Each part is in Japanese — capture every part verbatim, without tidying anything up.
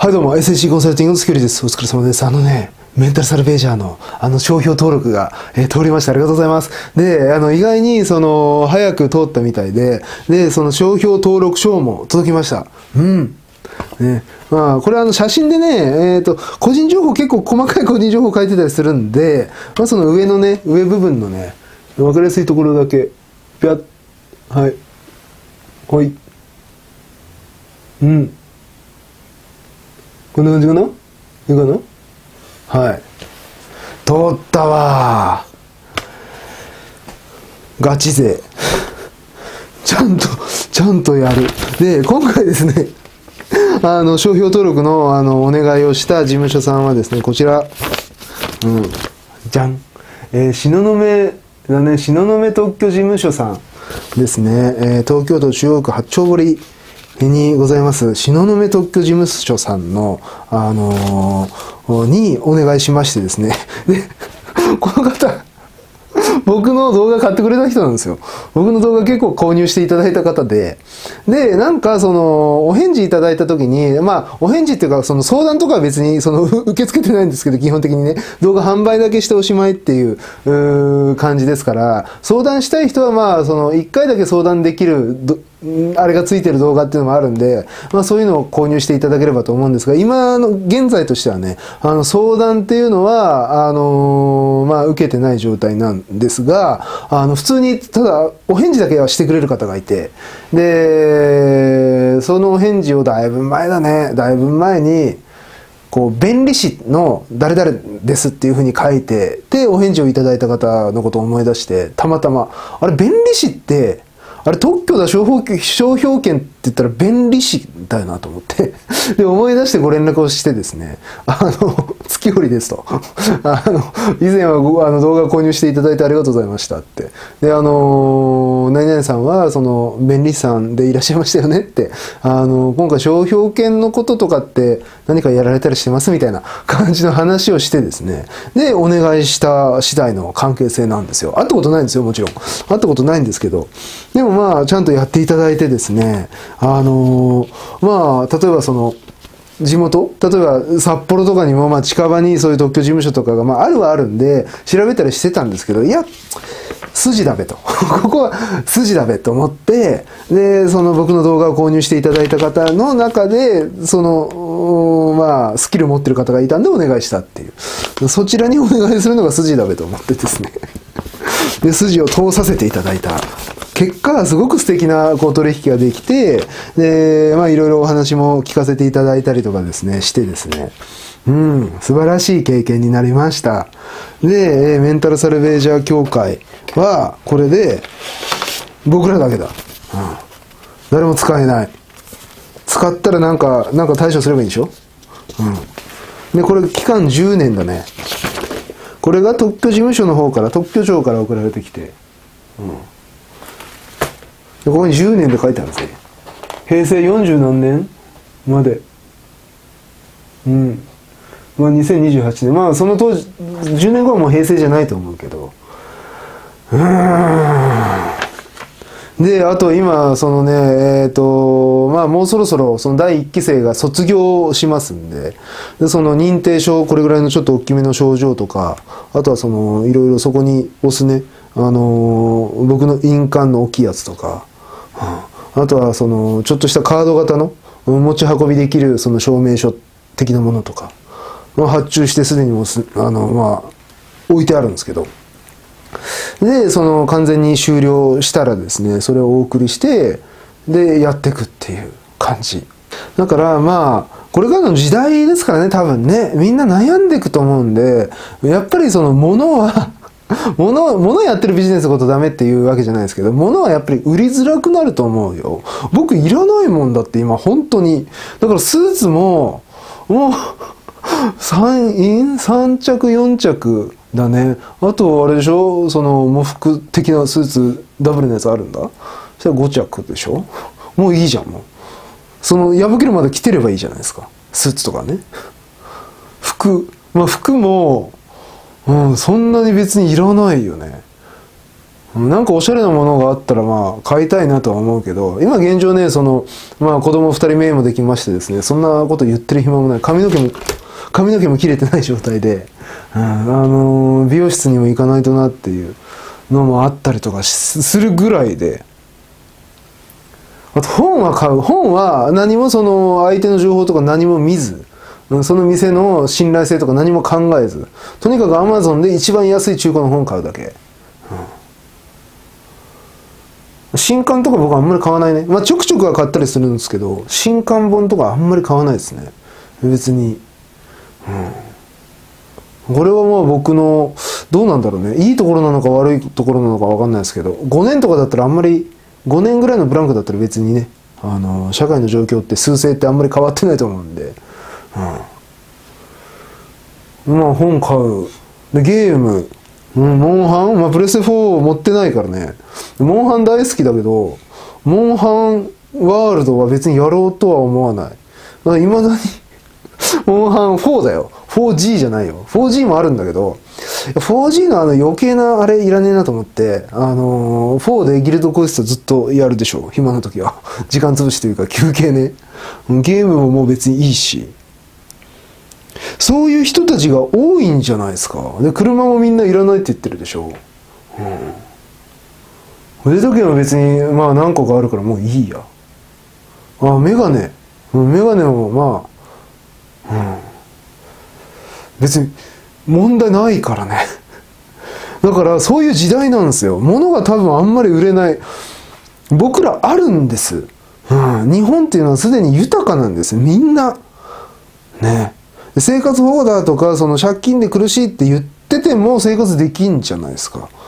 はいどうも エスエーシー コンサルティングのスキルです。お疲れ様です。あのねメンタルサルベージャーのあの商標登録が、えー、通りました。ありがとうございます。で、あの意外にその早く通ったみたいで、でその商標登録証も届きました。うん。ね、まあこれはあの写真でね、えっと個人情報結構細かい個人情報書いてたりするんで、まあその上のね上部分のね分かりやすいところだけぴゃっはいほいうんこんな感じかな？いいかな？はい。通ったわー。ガチ勢。ちゃんと、ちゃんとやる。で、今回ですね、あの、商標登録の、あの、お願いをした事務所さんはですね、こちら。うん。じゃん。えー、東雲だね、東雲特許事務所さんですね。えー、東京都中央区八丁堀にございます東雲特許事務所さんの、あのー、にお願いしましてですね。で、この方、僕の動画買ってくれた人なんですよ。僕の動画結構購入していただいた方で。で、なんかその、お返事いただいた時に、まあ、お返事っていうか、その相談とかは別に、その、受け付けてないんですけど、基本的にね、動画販売だけしておしまいっていう、うー感じですから、相談したい人はまあ、その、一回だけ相談できる、あれがついてる動画っていうのもあるんで、まあそういうのを購入していただければと思うんですが、今の現在としてはね、あの相談っていうのは、あのー、まあ受けてない状態なんですが、あの普通にただお返事だけはしてくれる方がいて、で、そのお返事をだいぶ前だね、だいぶ前に、こう、弁理士の誰々ですっていうふうに書いて、で、お返事をいただいた方のことを思い出して、たまたま、あれ、弁理士って、あれ特許だ商標、商標権って言ったら弁理士だよなと思ってで思い出してご連絡をしてですね、あの月堀ですとあの以前はごあの動画購入していただいてありがとうございましたって、であの何々さんはその弁理士さんでいらっしゃいましたよねって、あの今回商標権のこととかって何かやられたりしてますみたいな感じの話をしてですね、でお願いした次第の関係性なんですよ。会ったことないんですよ、もちろん会ったことないんですけど、でもまあちゃんとやっていただいてですね、あのー、まあ例えばその地元、例えば札幌とかにもまあ近場にそういう特許事務所とかがまああるはあるんで調べたりしてたんですけど、いや筋だべとここは筋だべと思って、でその僕の動画を購入していただいた方の中でそのまあスキルを持ってる方がいたんでお願いしたっていう、そちらにお願いするのが筋だべと思ってですねで筋を通させていただいた結果、すごく素敵なこう取引ができて、で、まあいろいろお話も聞かせていただいたりとかですね、してですね、うん、素晴らしい経験になりました。で、メンタルサルベージャー協会は、これで、僕らだけだ。うん、誰も使えない。使ったらなんか、なんか対処すればいいんでしょ？うん。で、これ期間じゅうねんだね。これが特許事務所の方から、特許庁から送られてきて、うん。ここにじゅうねんで書いてあるんですね。平成よんじゅう何年まで。うん。まあにせんにじゅうはちねん。まあその当時、じゅうねんごはもう平成じゃないと思うけど。うーん。で、あと今、そのね、えっと、まあもうそろそろそのだいいっき生が卒業しますんで、で、その認定証、これぐらいのちょっと大きめの症状とか、あとはその、いろいろそこに押すね、あのー、僕の印鑑の大きいやつとか、あとはそのちょっとしたカード型の持ち運びできるその証明書的なものとか発注してすでにもすあの、まあ、置いてあるんですけど、でその完全に終了したらですね、それをお送りしてでやっていくっていう感じだから、まあこれからの時代ですからね、多分ねみんな悩んでいくと思うんで、やっぱりそのものは物、物やってるビジネスのことダメっていうわけじゃないですけど、物はやっぱり売りづらくなると思うよ。僕いらないもんだって今本当に。だからスーツも、もう、さん、さん着よん着だね。あとあれでしょ、その喪服的なスーツダブルのやつあるんだ。そしたらご着でしょ。もういいじゃん、もう。その破けるまで着てればいいじゃないですか。スーツとかね。服、まあ服も、うん、そんなに別にいらないよね。 なんかおしゃれなものがあったらまあ買いたいなとは思うけど、今現状ね、そのまあ子供ふたりめもできましてですね、そんなこと言ってる暇もない、髪の毛も髪の毛も切れてない状態で、うん、あの美容室にも行かないとなっていうのもあったりとかするぐらいで、あと本は買う。本は何もその相手の情報とか何も見ず、その店の信頼性とか何も考えず、とにかくアマゾンで一番安い中古の本買うだけ。うん、新刊とか僕はあんまり買わないね。まあちょくちょくは買ったりするんですけど、新刊本とかあんまり買わないですね。別に。うん、これはまあ僕の、どうなんだろうね。いいところなのか悪いところなのかわかんないですけど、ごねんとかだったらあんまり、ごねんぐらいのブランクだったら別にね、あの、社会の状況って趨勢ってあんまり変わってないと思うんで、うん、まあ本買う。で、ゲーム、うん、モンハン、まあプレステフォー持ってないからね。モンハン大好きだけど、モンハンワールドは別にやろうとは思わない。だから未だにモンハンフォーだよ。フォージー じゃないよ。フォージー もあるんだけど、フォージー のあの余計なあれいらねえなと思って、あのー、フォーでギルドクエストずっとやるでしょ。暇な時は。時間潰しというか休憩ね。ゲームももう別にいいし。そういう人たちが多いんじゃないですか。で、車もみんないらないって言ってるでしょ。うん。腕時計も別に、まあ何個かあるからもういいや。あ、メガネ。メガネもまあ、うん。別に問題ないからね。だからそういう時代なんですよ。物が多分あんまり売れない。僕らあるんです。うん。日本っていうのはすでに豊かなんです。みんな。ね。生活保護だとか、その借金で苦しいって言ってても生活できんじゃないですか。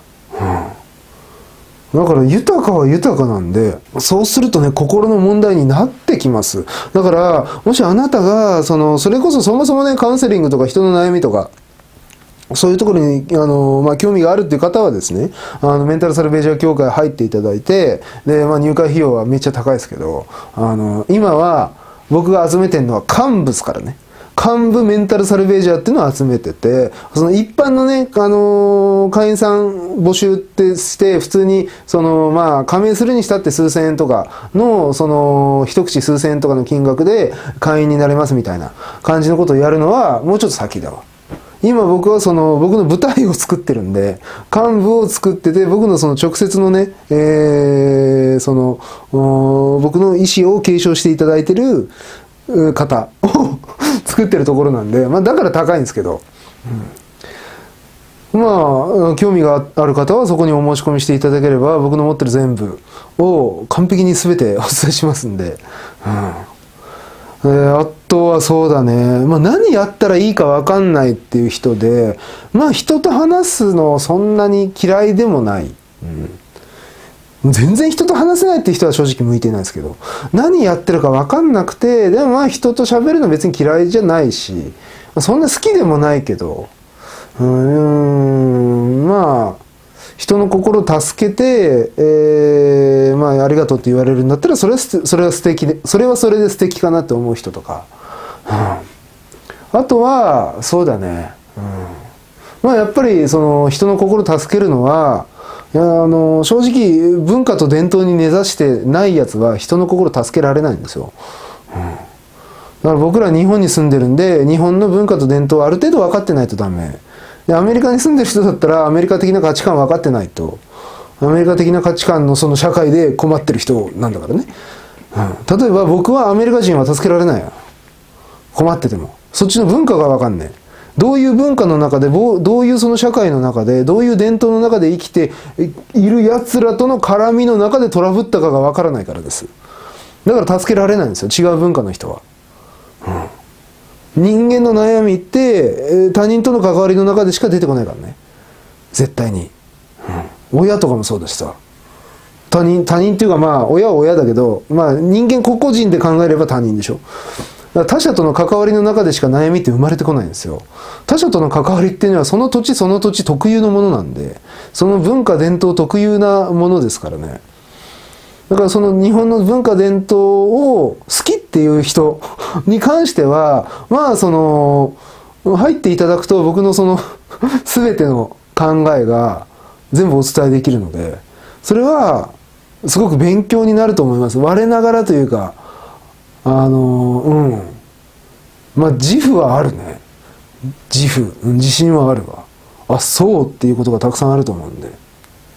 うん。だから豊かは豊かなんで、そうするとね、心の問題になってきます。だから、もしあなたが、その、それこそそもそもね、カウンセリングとか人の悩みとか、そういうところに、あの、まあ、興味があるっていう方はですね、あの、メンタルサルベージャー協会入っていただいて、で、まあ、入会費用はめっちゃ高いですけど、あの、今は、僕が集めてるのは幹部ですからね。幹部メンタルサルベージャーっていうのを集めてて、その一般のね、あのー、会員さん募集ってして、普通に、その、まあ、加盟するにしたって数千円とかの、その、一口数千円とかの金額で会員になれますみたいな感じのことをやるのは、もうちょっと先だわ。今僕はその、僕の舞台を作ってるんで、幹部を作ってて、僕のその直接のね、えー、その、僕の意思を継承していただいてる方を作ってるところなんで、まあだから高いんですけど、うん、まあ興味がある方はそこにお申し込みしていただければ、僕の持ってる全部を完璧に全てお伝えしますんで、うん、えー、あとはそうだね、まあ何やったらいいか分かんないっていう人で、まあ人と話すのそんなに嫌いでもない、うん、全然人と話せないっていう人は正直向いてないですけど、何やってるか分かんなくて、でもまあ人と喋るの別に嫌いじゃないし、そんな好きでもないけど、うーん、まあ人の心を助けて、えー、まあありがとうって言われるんだったら、それはそれは素敵で、それはそれで素敵かなって思う人とか、うん、あとはそうだね、うん、まあやっぱりその人の心を助けるのは、いや、あの正直文化と伝統に根ざしてないやつは人の心を助けられないんですよ、うん、だから僕ら日本に住んでるんで、日本の文化と伝統をある程度分かってないとダメで、アメリカに住んでる人だったらアメリカ的な価値観分かってないと、アメリカ的な価値観のその社会で困ってる人なんだからね、うん、例えば僕はアメリカ人は助けられないよ、困ってても。そっちの文化が分かんねえ。どういう文化の中で、どういうその社会の中で、どういう伝統の中で生きている奴らとの絡みの中でトラブったかがわからないからです。だから助けられないんですよ、違う文化の人は。うん、人間の悩みって、他人との関わりの中でしか出てこないからね。絶対に。うん、親とかもそうだしさ。他人、他人っていうかまあ、親は親だけど、まあ人間個々人で考えれば他人でしょ。他者との関わりの中でしか悩みって生まれてこないんですよ。他者との関わりっていうのはその土地その土地特有のものなんで、その文化伝統特有なものですからね。だからその日本の文化伝統を好きっていう人に関しては、まあその、入っていただくと僕のその全ての考えが、 全部お伝えできるので、それはすごく勉強になると思います。我ながらというか、あのうんまあ自負はあるね。自負、うん、自信はあるわ。あ、そうっていうことがたくさんあると思うんで、うん、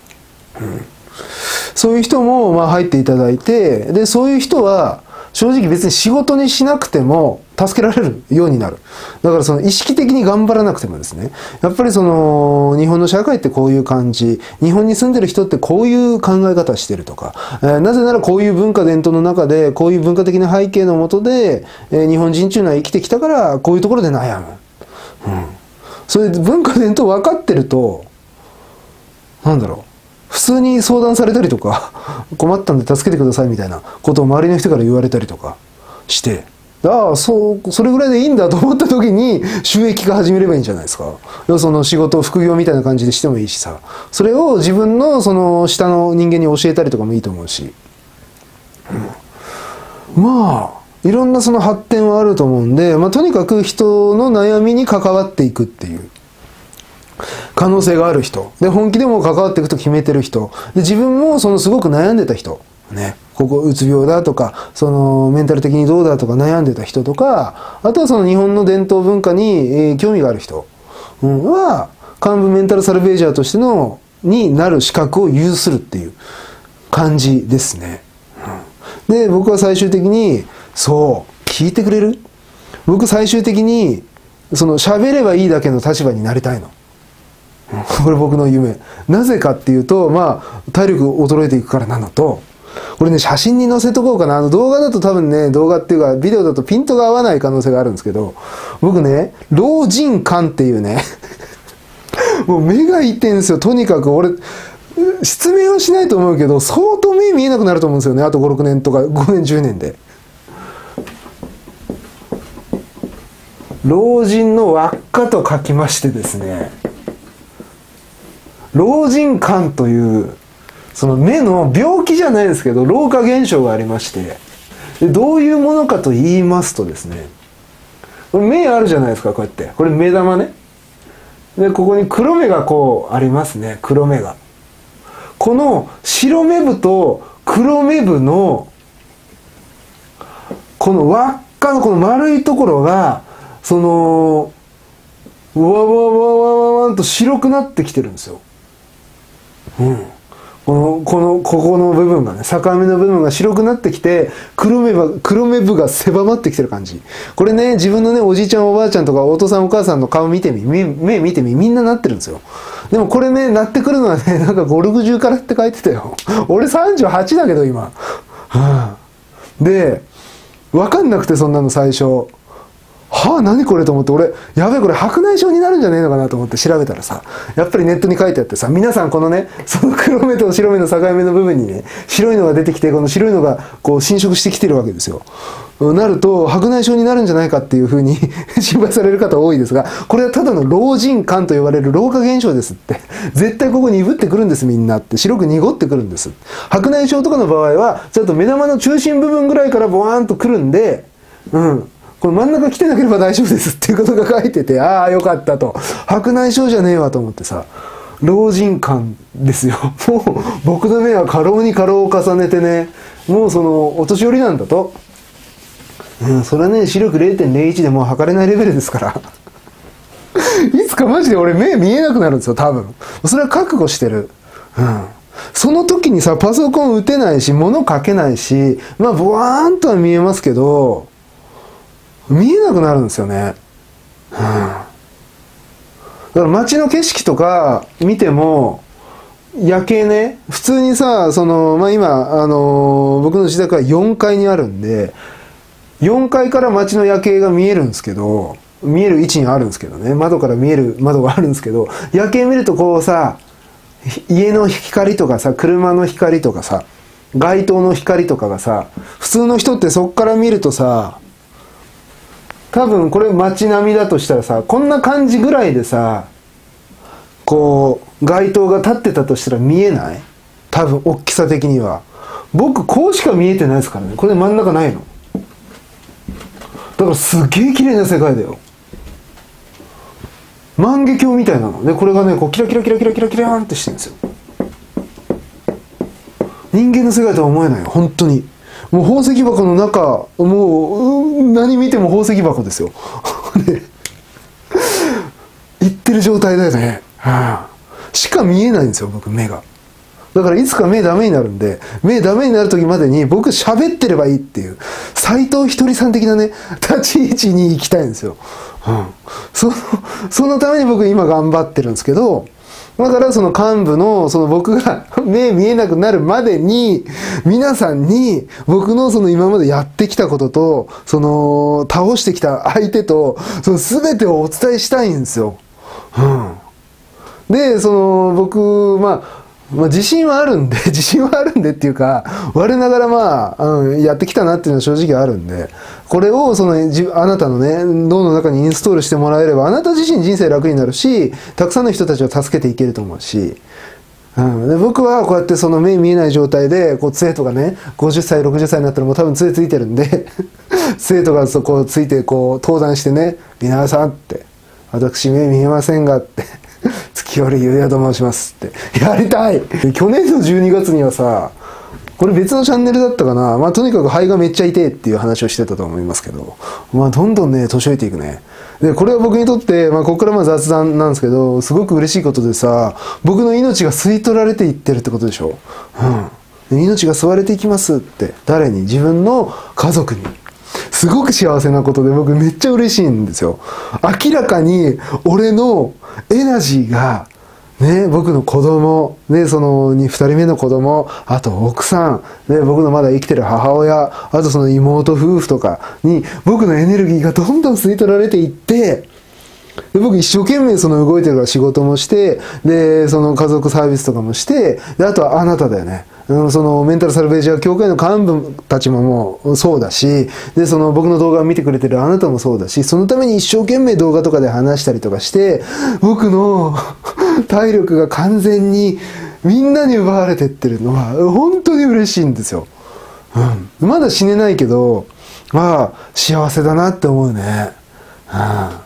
そういう人もまあ入っていただいて、でそういう人は正直別に仕事にしなくても助けられるようになる。だからその意識的に頑張らなくてもですね、やっぱりその日本の社会ってこういう感じ、日本に住んでる人ってこういう考え方してるとか、えー、なぜならこういう文化伝統の中でこういう文化的な背景のもとで、えー、日本人っていうのは生きてきたからこういうところで悩む、うん、それで文化伝統分かってるとなんだろう、普通に相談されたりとか困ったんで助けてくださいみたいなことを周りの人から言われたりとかして、ああそうそれぐらいでいいんだと思った時に収益化始めればいいんじゃないですか。要その仕事を副業みたいな感じでしてもいいしさ、それを自分のその下の人間に教えたりとかもいいと思うし、うん、まあいろんなその発展はあると思うんで、まあ、とにかく人の悩みに関わっていくっていう可能性がある人で、本気でも関わっていくと決めてる人で、自分もそのすごく悩んでた人ね、ここうつ病だとかそのメンタル的にどうだとか悩んでた人とか、あとはその日本の伝統文化に、えー、興味がある人、うん、は幹部メンタルサルベージャーとしてのになる資格を有するっていう感じですね、うん、で僕は最終的にそう聞いてくれる、僕最終的にその喋ればいいだけの立場になりたいの。これ僕の夢。なぜかっていうと、まあ体力衰えていくからなのと、これね写真に載せとこうかな。あの動画だと多分ね、動画っていうかビデオだとピントが合わない可能性があるんですけど、僕ね老人感っていうねもう目がいってんですよ。とにかく俺失明はしないと思うけど相当目見えなくなると思うんですよね。あとごろくねんとかごねんじゅうねんで。老人の輪っかと書きましてですね、老人感というその目の病気じゃないですけど老化現象がありまして、でどういうものかと言いますとですね、目あるじゃないですか、こうやって、これ目玉ね。でここに黒目がこうありますね、黒目が。この白目部と黒目部のこの輪っかのこの丸いところがそのわわわわわわんと白くなってきてるんですよ。うん、このこのここの部分がね、境目の部分が白くなってきて黒目ば黒目部が狭まってきてる感じ。これね、自分のねおじいちゃんおばあちゃんとかお父さんお母さんの顔見てみ、目目見てみ、みんななってるんですよ。でもこれねなってくるのはね、なんかごじゅうろくじゅうからって書いてたよ。俺さんじゅうはちだけど今、はあ、で分かんなくて、そんなの最初はあ何これと思って、俺やべえこれ白内障になるんじゃねえのかなと思って調べたらさ、やっぱりネットに書いてあってさ、皆さんこのねその黒目と白目の境目の部分にね白いのが出てきて、この白いのがこう侵食してきてるわけですよ。なると白内障になるんじゃないかっていうふうに心配される方多いですが、これはただの老人感と呼ばれる老化現象ですって。絶対ここ鈍ってくるんです、みんなって。白く濁ってくるんです。白内障とかの場合はちょっと目玉の中心部分ぐらいからボワーンとくるんで、うんこの真ん中来てなければ大丈夫ですっていうことが書いてて、ああよかったと。白内障じゃねえわと思ってさ、老人感ですよ。もう僕の目は過労に過労を重ねてね、もうそのお年寄りなんだと、うん、それはね視力 れいてんれいいち でもう測れないレベルですからいつかマジで俺目見えなくなるんですよ多分。それは覚悟してる。うんその時にさパソコン打てないし物書けないし、まあボワーンとは見えますけど見えなくなるんですよね、うん、だから街の景色とか見ても夜景ね、普通にさその、まあ、今、あのー、僕の自宅はよんかいにあるんでよんかいから街の夜景が見えるんですけど、見える位置にあるんですけどね、窓から見える窓があるんですけど、夜景見るとこうさ家の光とかさ車の光とかさ街灯の光とかがさ、普通の人ってそっから見るとさ、多分これ街並みだとしたらさこんな感じぐらいでさ、こう街灯が立ってたとしたら見えない？多分大きさ的には。僕こうしか見えてないですからね。これ真ん中ないのだからすげえ綺麗な世界だよ。 万華鏡みたいなので、これがねこうキラキラキラキラキラキラーンってしてるんですよ。人間の世界とは思えないよ本当に。もう宝石箱の中、もう何見ても宝石箱ですよね、言ってる状態だよね、はあ、しか見えないんですよ僕目が。だからいつか目ダメになるんで、目ダメになる時までに僕喋ってればいいっていう斎藤ひとりさん的なね立ち位置に行きたいんですよ、うん、そのそのために僕今頑張ってるんですけど、だからその幹部のその僕が目見えなくなるまでに皆さんに僕のその今までやってきたこととその倒してきた相手とその全てをお伝えしたいんですよ、うん、でその僕まあまあ、自信はあるんで自信はあるんでっていうか我ながらまあ、うん、やってきたなっていうのは正直あるんで、これをそのあなたのね脳の中にインストールしてもらえればあなた自身人生楽になるし、たくさんの人たちを助けていけると思うし、うん、で僕はこうやってその目見えない状態でこう杖とかねごじゅっさいろくじゅっさいになったらもう多分杖ついてるんで杖とかそこついてこう登壇してね「皆さん」って「私目見えませんが」って月寄ゆうやと申しますってやりたい。去年のじゅうにがつにはさ、これ別のチャンネルだったかな、まあとにかく肺がめっちゃ痛いっていう話をしてたと思いますけど、まあどんどんね年老いていくね。でこれは僕にとって、まあ、ここからまあ雑談なんですけどすごく嬉しいことでさ、僕の命が吸い取られていってるってことでしょ、うん、命が吸われていきますって。誰に？自分の家族に。すごく幸せなことで僕めっちゃ嬉しいんですよ。明らかに俺のエナジーがね、僕の子供ね、そのにふたりめの子供、あと奥さんね、僕のまだ生きてる母親、あとその妹夫婦とかに僕のエネルギーがどんどん吸い取られていって、で僕一生懸命その動いてるから仕事もして、でその家族サービスとかもして、であとはあなただよね、うん、そのメンタルサルベージャー協会の幹部たちももうそうだし、でその僕の動画を見てくれてるあなたもそうだし、そのために一生懸命動画とかで話したりとかして僕の体力が完全にみんなに奪われてってるのは本当に嬉しいんですよ、うん、まだ死ねないけどまあ幸せだなって思うね、うん、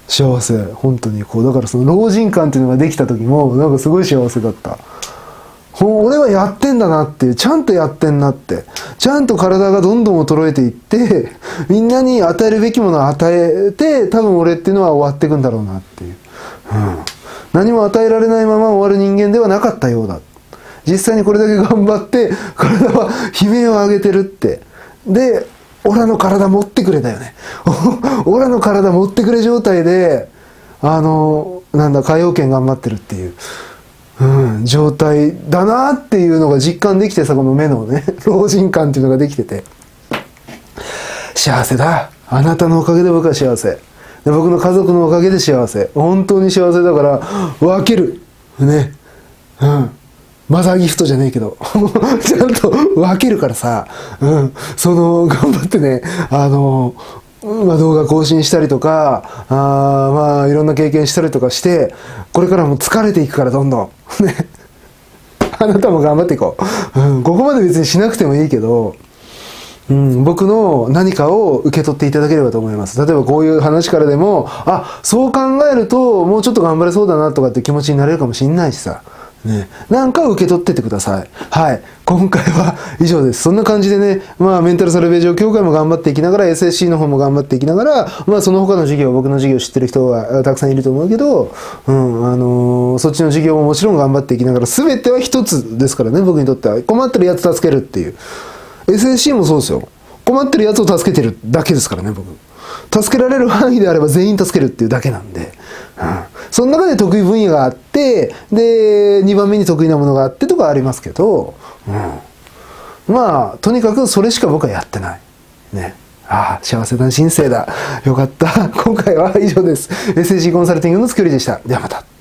幸せ本当にこうだからその老人館っていうのができた時もなんかすごい幸せだった。俺はやってんだなっていう、ちゃんとやってんなって、ちゃんと体がどんどん衰えていってみんなに与えるべきものを与えて多分俺っていうのは終わっていくんだろうなっていう、うん、何も与えられないまま終わる人間ではなかったようだ。実際にこれだけ頑張って体は悲鳴を上げてるって。でオラの体持ってくれだよねオラの体持ってくれ状態であのなんだ歌謡圏頑張ってるっていう、うん、状態だなっていうのが実感できてさ、この目のね老人感っていうのができてて幸せだ。あなたのおかげで僕は幸せで、僕の家族のおかげで幸せ、本当に幸せだから分けるね、うん、マザーギフトじゃねえけどちゃんと分けるからさ、うん、その頑張ってねあのまあ、動画更新したりとかあまあいろんな経験したりとかしてこれからも疲れていくからどんどんねあなたも頑張っていこう、うん、ここまで別にしなくてもいいけど、うん、僕の何かを受け取っていただければと思います。例えばこういう話からでもあそう考えるともうちょっと頑張れそうだなとかって気持ちになれるかもしれないしさ、ね、なんか受け取ってってください。はい、今回は以上です。そんな感じでね、まあメンタルサルベージャー協会も頑張っていきながら エスエスシー の方も頑張っていきながら、まあその他の授業、僕の授業知ってる人はたくさんいると思うけど、うん、あのー、そっちの授業ももちろん頑張っていきながら、全ては一つですからね、僕にとっては。困ってるやつ助けるっていう。エスエスシー もそうですよ。困ってるやつを助けてるだけですからね、僕。助けられる範囲であれば全員助けるっていうだけなんで、うん、その中で得意分野があってでにばんめに得意なものがあってとかありますけど、うん、まあとにかくそれしか僕はやってないね。ああ幸せな人生だ、よかった。今回は以上です。 エスエスシー コンサルティングの月寄りでした。ではまた。